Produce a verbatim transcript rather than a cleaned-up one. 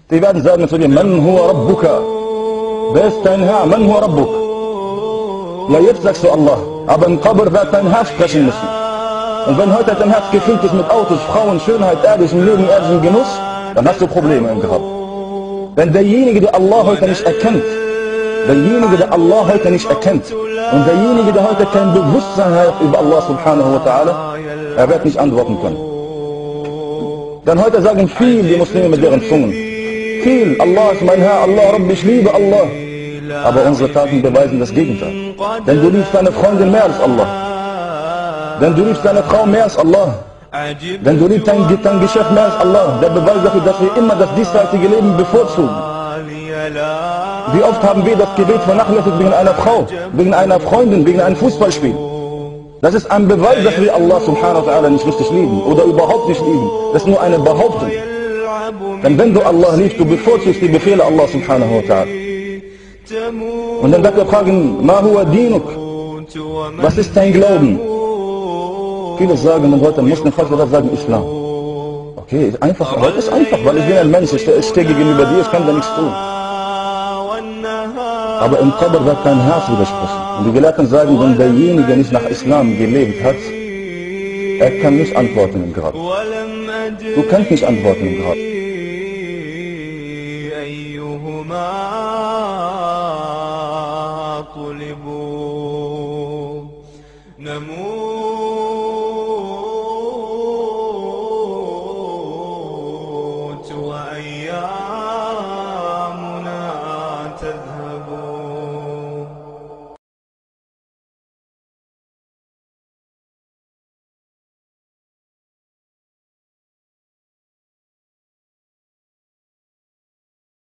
Die werden sagen zu dir, Man huwa rabbuka. Wer ist dein Herr? Man huwa rabbuk. Ja, jetzt sagst du Allah. Aber im Qabr wird dein Herz sprechen müssen. Und wenn heute dein Herz gefüllt ist mit Autos, Frauen, Schönheit, ehrlichem Leben, ehrlichem Genuss, dann hast du Probleme im Grab. Wenn derjenige, der Allah heute nicht erkennt, derjenige, der Allah heute nicht erkennt, und derjenige, der heute kein Bewusstsein hat über Allah subhanahu wa ta'ala, er wird nicht antworten können. Denn heute sagen viele die Muslime mit deren Zungen, viel, Allah ist mein Herr, Allah, Rabbi, ich liebe Allah. Aber unsere Taten beweisen das Gegenteil. Denn du liebst deine Freundin mehr als Allah. Denn du liebst deine Frau mehr als Allah. Denn du liebst dein, dein Geschäft mehr als Allah. Der Beweis dafür, dass wir immer das diesseitige Leben bevorzugen. Wie oft haben wir das Gebet vernachlässigt wegen einer Frau, wegen einer Freundin, wegen einem Fußballspiel. Das ist ein Beweis, dass wir Allah subhanahu wa ta'ala nicht richtig lieben oder überhaupt nicht lieben. Das ist nur eine Behauptung. Denn wenn du Allah liebst, du bevorzugst die Befehle Allah subhanahu wa ta'ala. Und dann wird er fragen, Ma huwa dinuk? Was ist dein Glauben? Viele sagen, man sollte Muslim, falls wir das sagen, Islam. Okay, ist einfach, aber das ist einfach, weil ich bin ein Mensch, ich stehe gegenüber dir, ich kann da nichts tun. Aber im Qabr wird dein Herz widersprechen. Und die Gelehrten sagen, wenn derjenige nicht nach Islam gelebt hat, er kann nicht antworten im Grab. Du kannst nicht antworten im Grab.